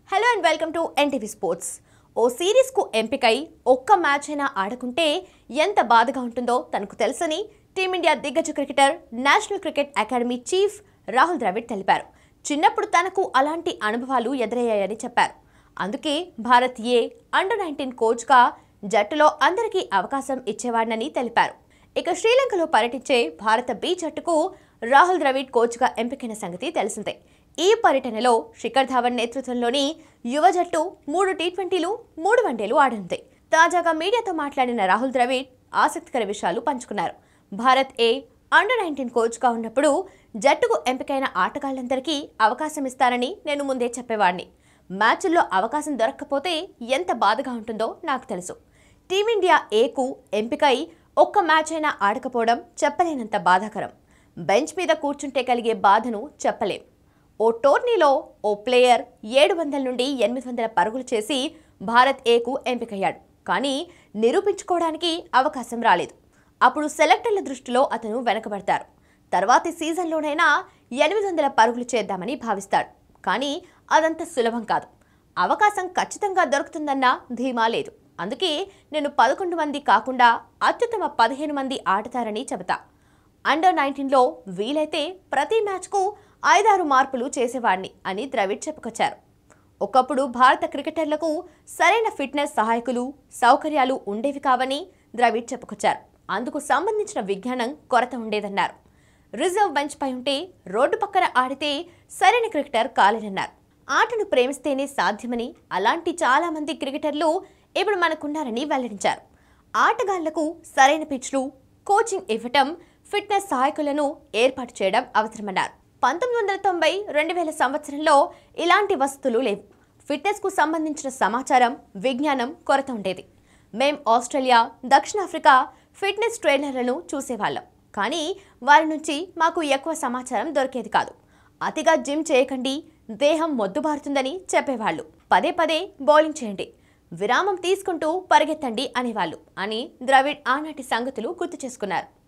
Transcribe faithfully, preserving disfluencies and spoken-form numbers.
Hello and welcome to N T V Sports. ఓ series కు ఎంపికై ఒక్క మ్యాచ్ అయినా ఆడకుంటే ఎంత బాధగా ఉంటుందో తనకు తెలుసని టీమిండియా దిగ్గజ cricketer national cricket academy chief Rahul Dravid తెలిపారు. చిన్నప్పుడు తనకు అలాంటి అనుభవాలు ఎదురయ్యాయని చెప్పారు. అందుకే భారత్ ఏ అండర్ నైన్టీన్ కోచ్గా జట్టులో అందరికీ అవకాశం ఇచ్చేవాడని తెలిపారు. ఇక శ్రీలంకలో పర్యటించే భారత బి జట్టుకు రాహుల్ ద్రవిడ్ కోచ్గా ఎంపికైన సంగతి తెలిసిందే. ఈ పర్యటనలో శిఖర్ ధావన్ నేతృత్వంలోని యువ జట్టు మూడు టీ ట్వంటీలు మూడు వన్డేలు ఆడనుంది. తాజాగా మీడియాతో మాట్లాడిన రాహుల్ ద్రవిడ్ ఆసక్తికర విషయాలు పంచుకున్నారు. భారత్ ఏ అండర్ నైన్టీన్ కోచ్గా ఉన్నప్పుడు జట్టుకు ఎంపికైన ఆటగాళ్లందరికీ అవకాశం ఇస్తానని నేను ముందే చెప్పేవాడిని. మ్యాచ్ల్లో అవకాశం దొరక్కపోతే ఎంత బాధగా ఉంటుందో నాకు తెలుసు. టీమిండియా ఏకు ఎంపికై ఒక్క మ్యాచ్ అయినా ఆడకపోవడం చెప్పలేనంత బాధాకరం. బెంచ్ మీద కూర్చుంటే కలిగే బాధను చెప్పలేం. ఓ టోర్నీలో ఓ ప్లేయర్ ఏడు వందల నుండి ఎనిమిది వందల పరుగులు చేసి భారత్ ఏకు ఎంపికయ్యాడు. కానీ నిరూపించుకోవడానికి అవకాశం రాలేదు. అప్పుడు సెలెక్టర్ల దృష్టిలో అతను వెనకబడతారు. తర్వాతి సీజన్లోనైనా ఎనిమిది వందల పరుగులు చేద్దామని భావిస్తాడు. కానీ అదంత సులభం కాదు. అవకాశం ఖచ్చితంగా దొరుకుతుందన్న ధీమా లేదు. అందుకే నేను పదకొండు మంది కాకుండా అత్యుత్తమ పదిహేను మంది ఆడతారని చెబుతా. అండర్ నైన్టీన్లో వీలైతే ప్రతి మ్యాచ్కు ఐదారు మార్పులు చేసేవాడిని అని ద్రవిడ్ చెప్పుకొచ్చారు. ఒకప్పుడు భారత క్రికెటర్లకు సరైన ఫిట్నెస్ సహాయకులు సౌకర్యాలు ఉండేవి కావని ద్రవిడ్ చెప్పుకొచ్చారు. అందుకు సంబంధించిన విజ్ఞానం కొరత ఉండేదన్నారు. రిజర్వ్ బెంచ్ పై ఉంటే రోడ్డు పక్కన ఆడితే సరైన క్రికెటర్ కాలేనన్నారు. ఆటను ప్రేమిస్తేనే సాధ్యమని, అలాంటి చాలా మంది క్రికెటర్లు ఇప్పుడు మనకున్నారని వెల్లడించారు. ఆటగాళ్లకు సరైన పిచ్లు, కోచింగ్ ఇవ్వటం, ఫిట్నెస్ సహాయకులను ఏర్పాటు చేయడం అవసరమన్నారు. పంతొమ్మిది వందల తొంభై రెండు వేల సంవత్సరంలో ఇలాంటి వసతులు లేవు. ఫిట్నెస్కు సంబంధించిన సమాచారం, విజ్ఞానం కొరత ఉండేది. మేం ఆస్ట్రేలియా, దక్షిణాఫ్రికా ఫిట్నెస్ ట్రైనర్లను చూసేవాళ్ళం. కానీ వారి నుంచి మాకు ఎక్కువ సమాచారం దొరికేది కాదు. అతిగా జిమ్ చేయకండి, దేహం మొద్దుబారుతుందని చెప్పేవాళ్ళు. పదే పదే బౌలింగ్ చేయండి, విరామం తీసుకుంటూ పరిగెత్తండి అనేవాళ్ళు అని ద్రవిడ్ ఆనాటి సంగతులు గుర్తు చేసుకున్నారు.